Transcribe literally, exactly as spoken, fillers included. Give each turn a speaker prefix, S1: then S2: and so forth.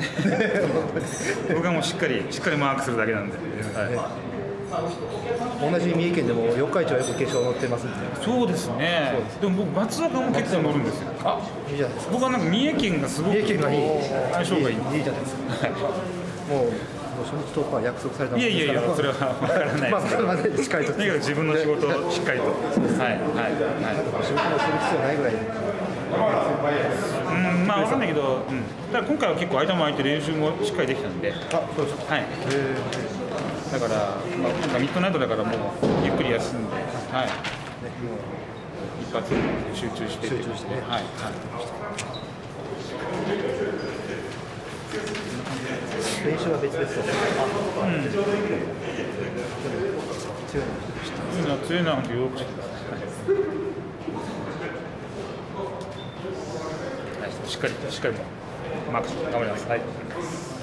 S1: ね僕はもうしっかりしっかりマークするだけなんで、はい、
S2: 同じ三重県でも四日市はよく決勝乗ってますんで。
S1: そうですね。でも僕松岡も結構乗るんですよ。
S2: あ、いいじゃないですか。
S1: 僕はなんか三重県がすごく
S2: 三重県がいい
S1: 相性がいい。
S2: いいじゃないですか。もう初日突破は約束されたも
S1: んですから。いやいやいや、それは分からないですけど、まあ、ま
S2: しっかりと
S1: とにかく自分の仕事をしっかりと、はいはいはい、
S2: 仕事もする必要ないぐらいで、
S1: うん、まあ分かんないけど、うん、ただ今回は結構間も空いて練習もしっかりできたんで、
S2: あ、そうですか。
S1: はい、だから、まあ、なんかミッドナイトだからもうゆっくり休んで、はい、一発集中して
S2: 集中してね、
S1: はいはい。
S2: 練習は別ですよね。
S1: あ、うん。強いな、強いな、強いな、しっかりと、しっかりと、マークして頑張ります。はい。